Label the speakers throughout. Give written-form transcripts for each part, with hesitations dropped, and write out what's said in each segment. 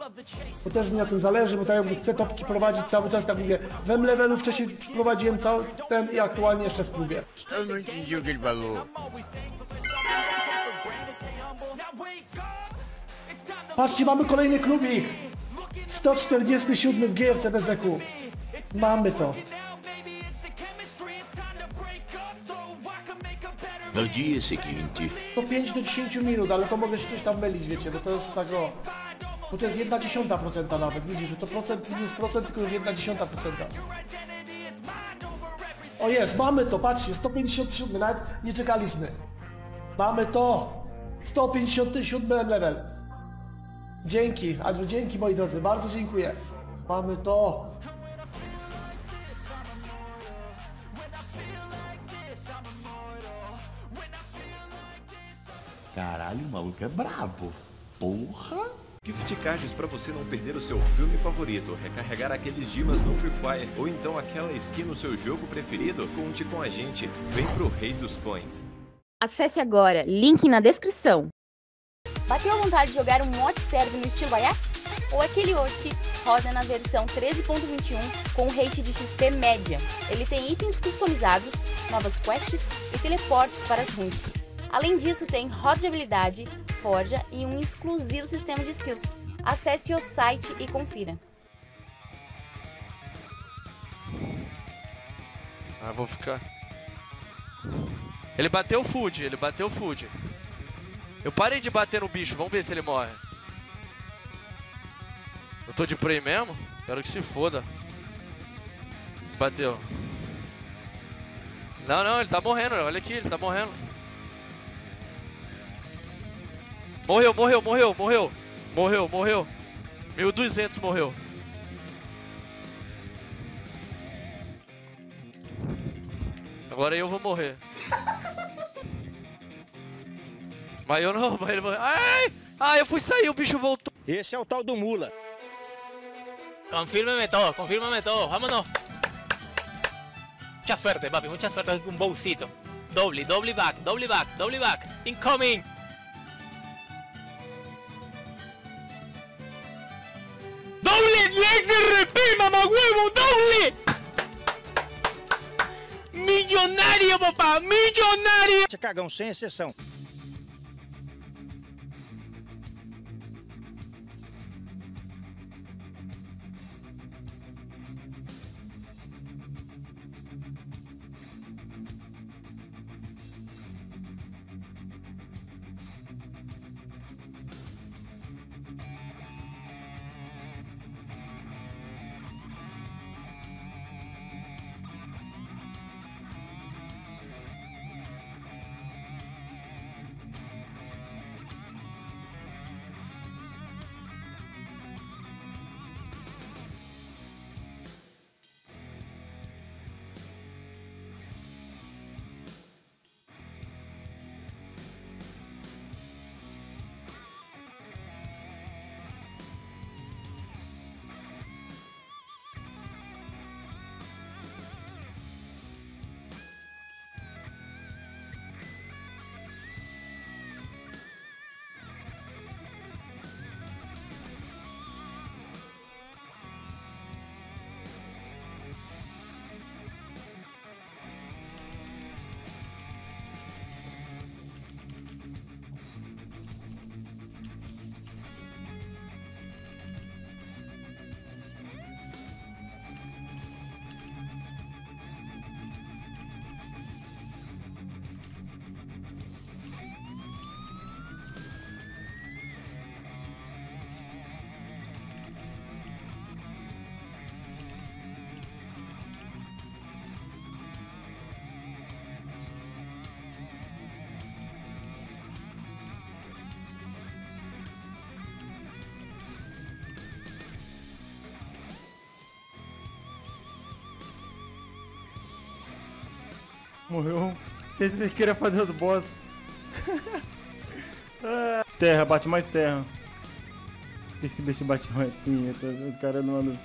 Speaker 1: Bo też mi na tym zależy, bo tak jakby chcę topki prowadzić cały czas, tak mówię, w M-levelu wcześniej prowadziłem cały ten i aktualnie jeszcze w klubie.
Speaker 2: Eu não entendi o que ele falou.
Speaker 1: Patrzcie, mamy kolejny klubik! 147 w GFC BZQ. Mamy to.
Speaker 2: No dia seguinte.
Speaker 1: To 5 do 10 minut, ale to mogę się coś tam mylić, wiecie, bo to jest tak o... Bo to jest 0,1% nawet, widzisz, że to procent nie jest procent, tylko już 0,1%. O jest, mamy to, patrzcie, 157, nawet nie czekaliśmy. Mamy to! 157 level. Dzięki, Adriu, dzięki moi drodzy, bardzo dziękuję. Mamy to.
Speaker 2: Caralho, o maluco é brabo. Porra!
Speaker 3: Gift cards para você não perder o seu filme favorito, recarregar aqueles dimas no Free Fire ou então aquela skin no seu jogo preferido? Conte com a gente, vem pro Rei dos Coins.
Speaker 4: Acesse agora, link na descrição.
Speaker 5: Bateu a vontade de jogar um mod serve no estilo Ayak? Ou aquele OT roda na versão 13.21 com rate de XP média. Ele tem itens customizados, novas quests e teleportes para as runes. Além disso, tem roda de habilidade, forja e um exclusivo sistema de skills. Acesse o site e confira.
Speaker 6: Ah, vou ficar... Ele bateu o food, ele bateu o food. Eu parei de bater no bicho, vamos ver se ele morre. Eu tô de prey mesmo? Quero que se foda. Bateu. Não, não, ele tá morrendo, olha aqui, ele tá morrendo. Morreu, morreu, morreu, morreu. Morreu, morreu. 1200 morreu. Agora eu vou morrer. Mas eu não, mas ele morreu. Ai! Ai, eu fui sair, o bicho voltou.
Speaker 7: Esse é o tal do mula.
Speaker 8: Confírmeme todo, vámonos. Mucha suerte, papi, mucha suerte con un bowcito. Doble back, doble back, doble back. Incoming. ¡Doble 10 de RP, mamá huevo! ¡Doble! ¡Millonario, papá! ¡Millonario!
Speaker 7: Cagão sem exceção.
Speaker 9: Morreu. Não sei se ele queria fazer os boss. Terra, bate mais terra. Esse bicho bate mais punheta. Os caras não andam.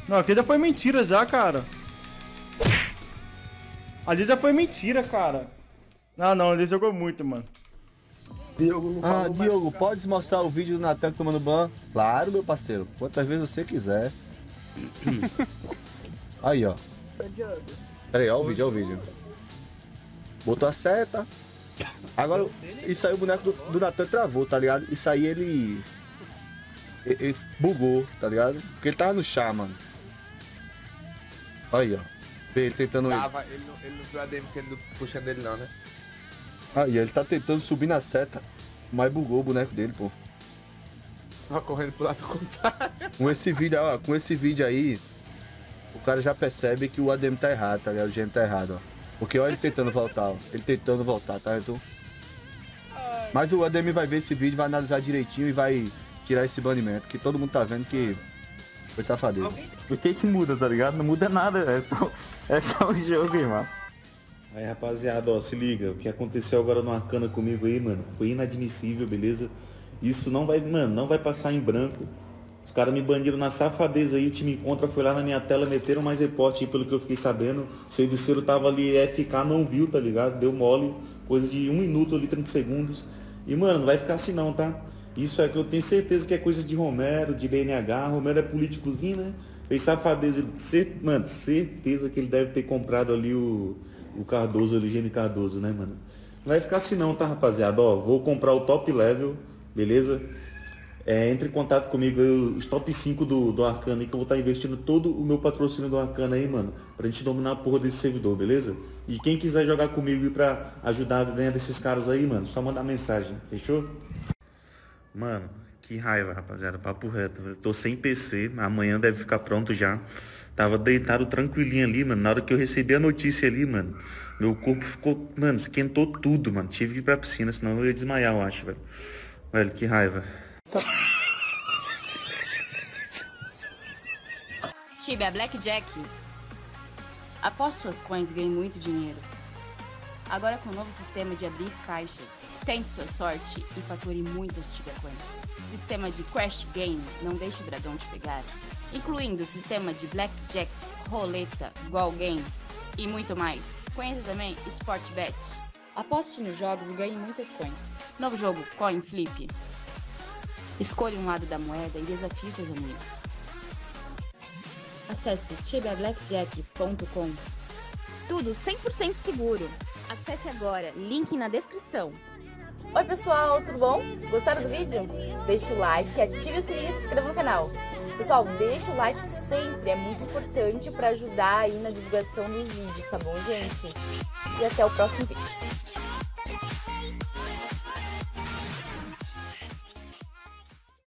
Speaker 9: Não, aqui já foi mentira já, cara. Ali já foi mentira, cara. Ah, não, ele jogou muito, mano.
Speaker 10: Diogo, podes mostrar o vídeo do Natan tomando ban? Claro, meu parceiro. Quantas vezes você quiser. Aí, ó. Pera aí, ó o vídeo, Botou a seta. Agora, isso aí o boneco do Natan travou, tá ligado? Isso aí ele bugou, tá ligado? Porque ele tava no chá, mano. Aí, ó. Ele tentando...
Speaker 11: Ele não viu a ADM puxando ele não, né?
Speaker 10: Aí, ele tá tentando subir na seta, mas bugou o boneco dele, pô.
Speaker 11: Tava correndo pro lado contrário.
Speaker 10: Com esse vídeo aí, o cara já percebe que o ADM tá errado, tá ligado? O GM tá errado, ó. Porque olha ele tentando voltar, ó. Ele tentando voltar, tá, então? Mas o ADM vai ver esse vídeo, vai analisar direitinho e vai tirar esse banimento, que todo mundo tá vendo que foi safadeza.
Speaker 9: O que muda, tá ligado? Não muda nada, é só o jogo, irmão.
Speaker 12: Aí, rapaziada, ó, se liga, o que aconteceu agora no Arcana comigo aí, mano, foi inadmissível, beleza? Isso não vai, mano, não vai passar em branco. Os caras me baniram na safadeza aí, o time contra foi lá na minha tela, meteram mais reporte aí, pelo que eu fiquei sabendo. O serviceiro tava ali, FK, não viu, tá ligado? Deu mole, coisa de 1 minuto ali, 30 segundos. E, mano, não vai ficar assim não, tá? Isso é que eu tenho certeza que é coisa de Romero, de BNH. Romero é políticozinho, né? Fez safadeza, mano, certeza que ele deve ter comprado ali o Cardoso, ali, o Gene Cardoso, né, mano? Não vai ficar assim não, tá, rapaziada? Ó, vou comprar o top level, beleza? Entre em contato comigo aí, os top 5 do Arcana aí, que eu vou estar investindo todo o meu patrocínio do Arcana aí, mano, pra gente dominar a porra desse servidor, beleza? E quem quiser jogar comigo e pra ajudar a ganhar desses caras aí, mano, só mandar mensagem, fechou? Mano, que raiva, rapaziada, papo reto, velho. Tô sem PC, amanhã deve ficar pronto já. Tava deitado tranquilinho ali, mano, na hora que eu recebi a notícia ali, mano, meu corpo ficou, mano, esquentou tudo, mano. Tive que ir pra piscina, senão eu ia desmaiar, eu acho, velho. Velho, que raiva.
Speaker 4: Tibia Blackjack. Aposte suas coins e ganhe muito dinheiro. Agora com o novo sistema de abrir caixas, tente sua sorte e fature muitas Tibia Coins. Sistema de Crash Game, não deixe o dragão te pegar. Incluindo o sistema de Blackjack, Roleta, Goal Game e muito mais. Conheça também Sportbet. Aposte nos jogos e ganhe muitas coins. Novo jogo, Coin Flip. Escolha um lado da moeda e desafie seus amigos. Acesse tibiablackjack.com. Tudo 100% seguro. Acesse agora, link na descrição.
Speaker 5: Oi pessoal, tudo bom? Gostaram do vídeo? Deixa o like, ative o sininho e se inscreva no canal. Pessoal, deixa o like sempre, é muito importante para ajudar aí na divulgação dos vídeos, tá bom, gente? E até o próximo vídeo.